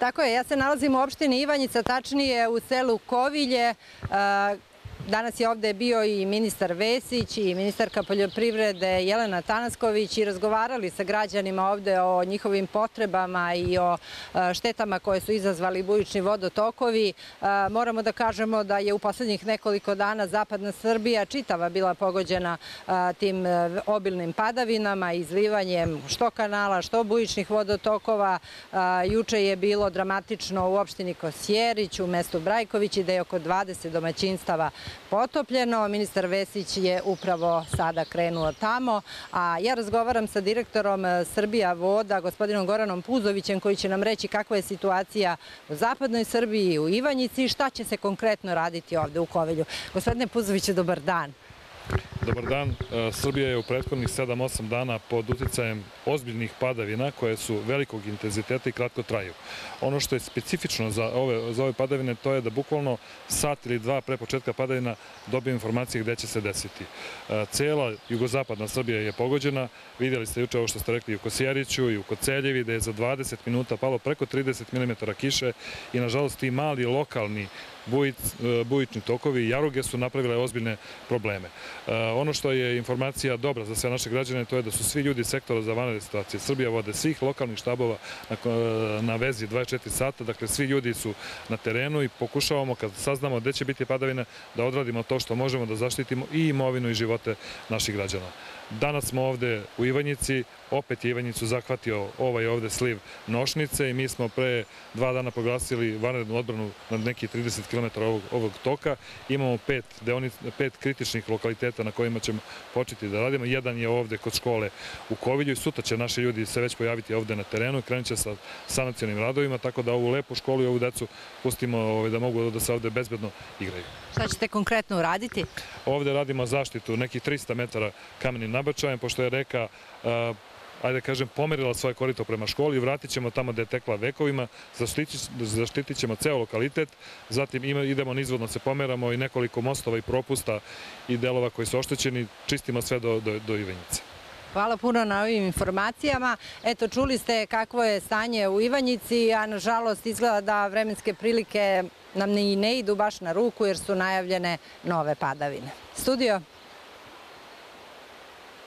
Tako je, ja se nalazim u opštini Ivanjica, tačnije u selu Kovilje. Danas je ovde bio i ministar Vesić i ministarka poljoprivrede Jelena Tanasković i razgovarali sa građanima ovde o njihovim potrebama i o štetama koje su izazvali bujični vodotokovi. Moramo da kažemo da je u poslednjih nekoliko dana zapadna Srbija čitava bila pogođena tim obilnim padavinama, izlivanjem što kanala, što bujičnih vodotokova. Juče je bilo dramatično u opštini Kosjerić, u mestu Brajković, gde je oko 20 domaćinstava potopljeno. Ministar Vesić je upravo sada krenuo tamo, a ja razgovaram sa direktorom Srbija voda, gospodinom Goranom Puzovićem, koji će nam reći kakva je situacija u zapadnoj Srbiji, u Ivanjici i šta će se konkretno raditi ovde u Kovilju. Gospodine Puzoviću, dobar dan. Dobar dan. Srbija je u prethodnih 7-8 dana pod uticajem ozbiljnih padavina koje su velikog intenziteta i kratko traju. Ono što je specifično za ove padavine to je da bukvalno sat ili dva pre početka padavina dobiju informacije gde će se desiti. Cela jugozapadna Srbija je pogođena. Vidjeli ste juče ovo što ste rekli u Kosjeriću i u Koceljevi, da je za 20 minuta palo preko 30 mm kiše i nažalost ti mali lokalni bujični tokovi i jaruge su napravile ozbiljne probleme. Ono što je informacija dobra za sve naše građane, to je da su svi ljudi sektora za vanredne situacije Srbija vode, svih lokalnih štabova na vezi 24 sata, dakle svi ljudi su na terenu i pokušavamo kad saznamo gde će biti padavina da odradimo to što možemo da zaštitimo i imovinu i živote naših građana. Danas smo ovde u Ivanjici, opet je Ivanjicu zahvatio ovaj ovde sliv Nošnice i mi smo pre 2 dana proglasili vanrednu odbranu na nekih 30 km ovog toka. Imamo 5 kritičnih lokaliteta na kojima ćemo početi da radimo. Jedan je ovde kod škole u Kovilju i sutra će naši ljudi se već pojaviti ovde na terenu i krenut će sa sanacionim radovima, tako da ovu lepu školu i ovu decu pustimo da mogu da se ovde bezbedno igraju. Šta ćete konkretno uraditi? Ovde radimo zaštitu nekih 300 metara kamenim nabačajem, pošto je reka, ajde kažem, pomerila svoje korito prema školi, vratit ćemo tamo gde je tekla vekovima, zaštitit ćemo ceo lokalitet, zatim idemo nizvodno se pomeramo i nekoliko mostova i propusta i delova koji su oštećeni, čistimo sve do Ivanjice. Hvala puno na ovim informacijama. Eto, čuli ste kakvo je stanje u Ivanjici, a nažalost izgleda da vremenske prilike nam i ne idu baš na ruku jer su najavljene nove padavine. Studio.